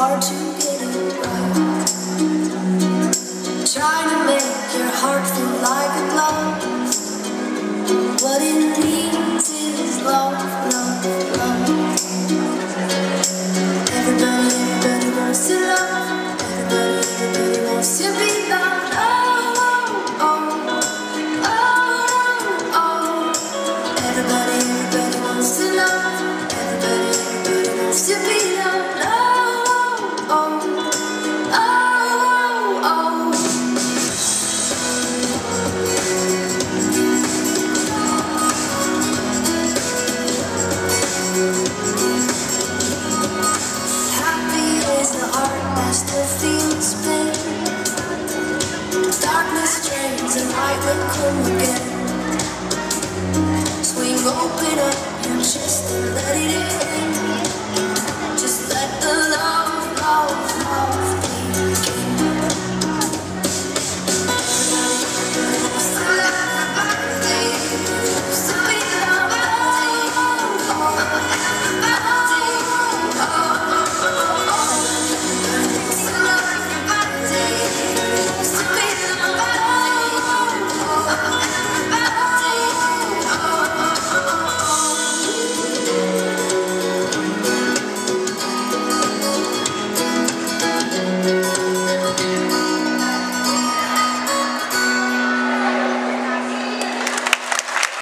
hard to get it right. Trying to make your heart feel like a glove. What it needs is love, love, love.